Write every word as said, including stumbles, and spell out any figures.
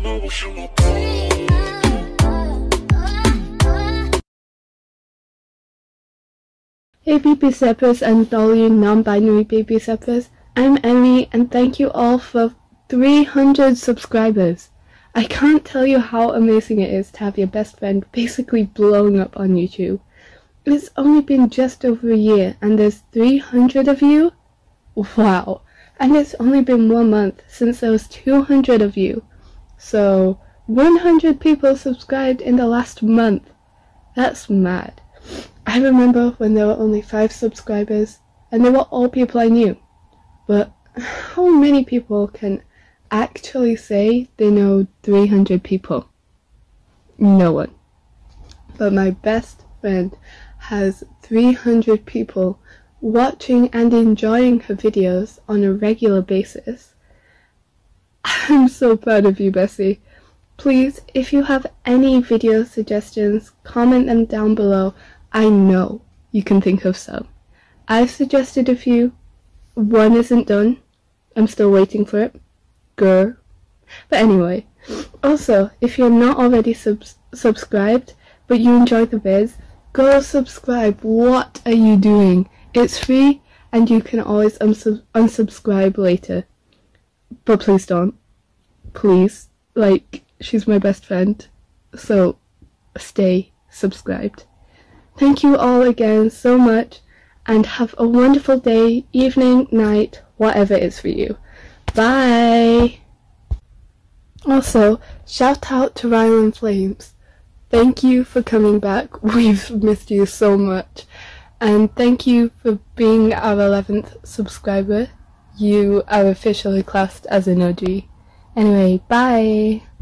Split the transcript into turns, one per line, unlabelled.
Hey baby steppers and all you non-binary baby steppers, I'm Emmy and thank you all for three hundred subscribers. I can't tell you how amazing it is to have your best friend basically blowing up on YouTube. It's only been just over a year and there's three hundred of you? Wow! And it's only been one month since there was two hundred of you. So, one hundred people subscribed in the last month. That's mad. I remember when there were only five subscribers, and they were all people I knew. But how many people can actually say they know three hundred people? No one. But my best friend has three hundred people watching and enjoying her videos on a regular basis. I'm so proud of you, Bessie. Please, if you have any video suggestions, comment them down below. I know you can think of some. I've suggested a few. One isn't done. I'm still waiting for it. Grr. But anyway, also, if you're not already subs subscribed, but you enjoy the vids, go subscribe. What are you doing? It's free, and you can always unsub unsubscribe later. But please don't. Please. Like, she's my best friend. So, stay subscribed. Thank you all again so much, and have a wonderful day, evening, night, whatever it is for you. Bye! Also, shout out to Ryle Flames. Thank you for coming back. We've missed you so much. And thank you for being our eleventh subscriber. You are officially classed as an O G. Anyway, bye!